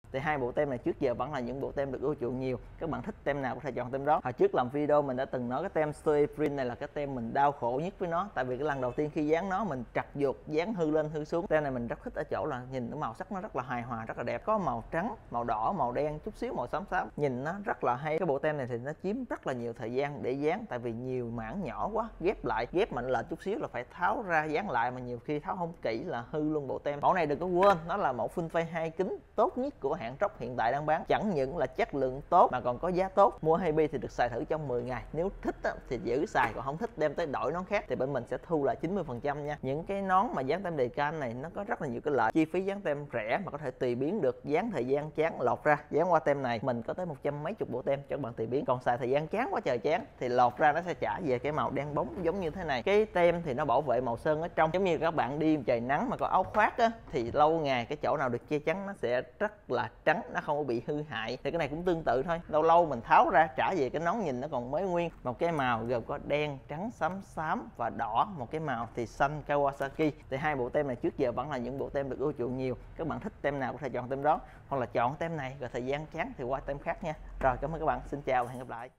Thì hai bộ tem này trước giờ vẫn là những bộ tem được ưa chuộng nhiều. Các bạn thích tem nào có thể chọn tem đó. Hồi trước làm video mình đã từng nói cái tem Stay Print này là cái tem mình đau khổ nhất với nó, tại vì cái lần đầu tiên khi dán nó mình trật ruột, dán hư lên hư xuống. Tem này mình rất thích ở chỗ là nhìn cái màu sắc nó rất là hài hòa, rất là đẹp, có màu trắng, màu đỏ, màu đen, chút xíu màu xám xám, nhìn nó rất là hay. Cái bộ tem này thì nó chiếm rất là nhiều thời gian để dán, tại vì nhiều mảng nhỏ quá, ghép lại, ghép mạnh lệch chút xíu là phải tháo ra dán lại, mà nhiều khi tháo không kỹ là hư luôn bộ tem. Mẫu này đừng có quên, nó là mẫu full face 2 kính tốt nhất của hãng Rock hiện tại đang bán. Chẳng những là chất lượng tốt mà còn có giá tốt. Mua Hibi thì được xài thử trong 10 ngày, nếu thích thì giữ xài, còn không thích đem tới đổi nón khác thì bên mình sẽ thu lại 90% nha. Những cái nón mà dán tem Decal này nó có rất là nhiều cái lợi, chi phí dán tem rẻ mà có thể tùy biến được, dán thời gian chán lột ra dán qua tem này mình có tới 100 mấy chục bộ tem cho các bạn tùy biến. Còn xài thời gian chán quá trời chán thì lột ra nó sẽ trả về cái màu đen bóng giống như thế này. Cái tem thì nó bảo vệ màu sơn ở trong, giống như các bạn đi trời nắng mà có áo khoác á, thì lâu ngày cái chỗ nào được che chắn nó sẽ rất là trắng, nó không có bị hư hại. Thì cái này cũng tương tự thôi, lâu lâu mình tháo ra trả về cái nón nhìn nó còn mới nguyên. Một cái màu gồm có đen, trắng, xám và đỏ. Một cái màu thì xanh Kawasaki. Thì hai bộ tem này trước giờ vẫn là những bộ tem được ưa chuộng nhiều. Các bạn thích tem nào có thể chọn tem đó, hoặc là chọn tem này rồi thời gian chán thì qua tem khác nha. Rồi, cảm ơn các bạn, xin chào và hẹn gặp lại.